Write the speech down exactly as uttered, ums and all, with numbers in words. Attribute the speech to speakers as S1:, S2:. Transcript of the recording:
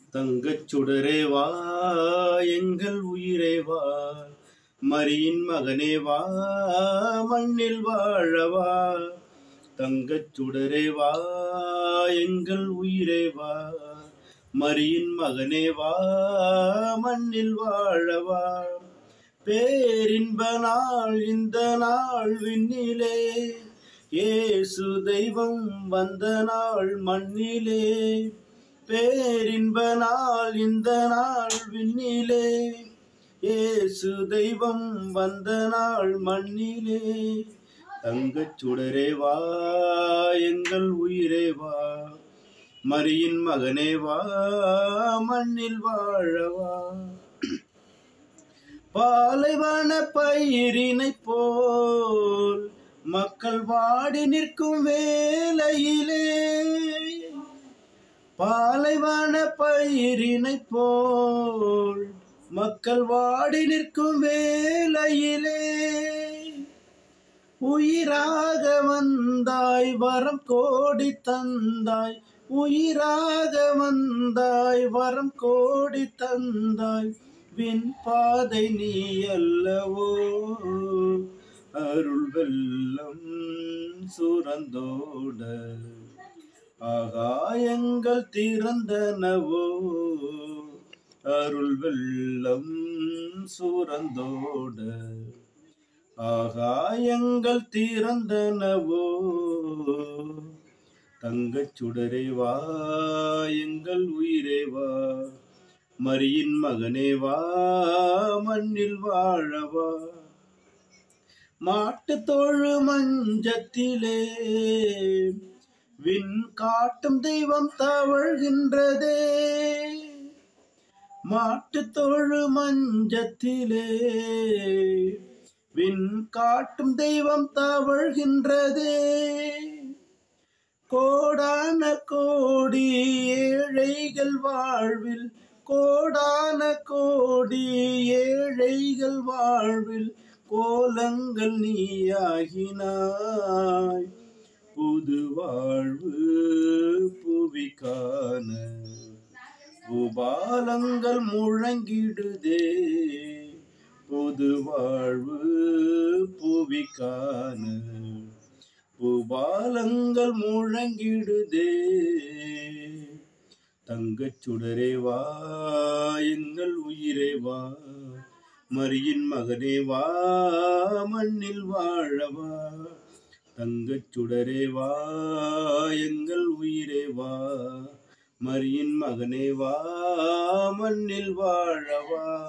S1: தங்கச் சுடரே வா எங்கள் உயிரே வா, மரியின் மகனே வா மண்ணில் வாழவா. தங்கச் சுடரே வா எங்கள் உயிரே வா, மரியின் மகனே வா மண்ணில் வாழவா. பேரின்ப நாள் இந்த நாள் விண்ணிலே, இயேசு தெய்வம் வந்த நாள் மண்ணிலே. பேரின்ப நாள் இந்த நாள் விண்ணிலே, இயேசு தெய்வம் வந்த நாள் மண்ணிலே. தங்கச் சுடரே வா எங்கள் உயிரே வா, மரியின் மகனே வா மண்ணில் வாழவா. பாலைவன பயிரினை போல் மக்கள் வாடி நிற்கும் வேளையிலே, பாலைவன பயிரினை போல் மக்கள் வாடி நிற்கும் வேளையிலே, உயிராக வந்தாய் வரம் கோடி தந்தாய், உயிராக வந்தாய் வரம் கோடி தந்தாய். வின் பாதை நீ அல்லவோ, அருள் வெள்ளம் சுரந்தோட ஆகாயங்கள் திறந்தனவோ, அருள் வெள்ளம் சுரந்தோட ஆகாயங்கள் திறந்தனவோ. தங்கச் சுடரே வா எங்கள் உயிரே வா, மரியின் மகனே வா மண்ணில் வாழவா. மாட்டு தோழு மஞ்சத்திலே விண் காட்டும் தெய்வம் தவழ்கின்றதே, மாட்டு தோழு மஞ்சத்திலே விண் காட்டும் தெய்வம் தவழ்கின்றதே. கோடான கோடி ஏழைகள் வாழ்வில், கோடான கோடி ஏழைகள் வாழ்வில் கோலங்கள் நீயாகினாய். புது வாழ்வு புவிக்கான பூபாலங்கள் முழங்கிடுதே, புது வாழ்வு புவிக்கான பூபாலங்கள் முழங்கிடுதே. தங்கச் சுடரே வா எங்கள் உயிரே வா, மரியின் மகனே வா மண்ணில் வாழவா. தங்கச் சுடரே வா எங்கள் உயிரே வா, மரியின் மகனே வா மண்ணில் வாழவா.